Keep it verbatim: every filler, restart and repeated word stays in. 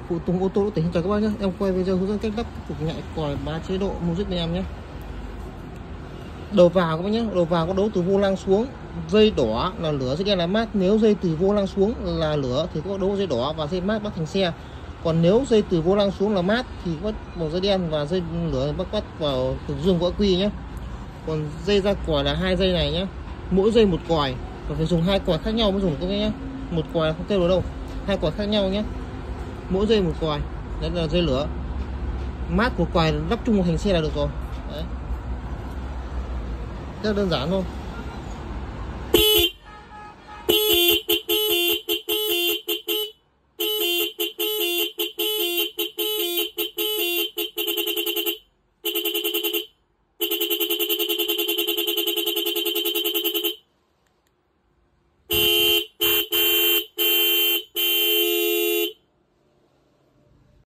Phụ tùng ô tô Quốc Tỉnh. Chào các bác nhé, em quay video hướng dẫn cách lắp cục nhạy còi ba chế độ music bên em nhé. Đầu vào các bác nhé, đầu vào có đấu từ vô lăng xuống, dây đỏ là lửa, dây đen là mát. Nếu dây từ vô lăng xuống là lửa thì có đấu dây đỏ và dây mát bắt thành xe. Còn nếu dây từ vô lăng xuống là mát thì bắt vào dây đen và dây lửa bắt bắt vào cực dương vỡ quy nhé. Còn dây ra còi là hai dây này nhé, mỗi dây một còi và phải dùng hai còi khác nhau mới dùng được nhé. Một còi không kêu được đâu, hai còi khác nhau nhé, mỗi dây một còi. Đấy là dây lửa. Mát của còi lắp chung một thành xe là được rồi. Đấy, rất đơn giản thôi.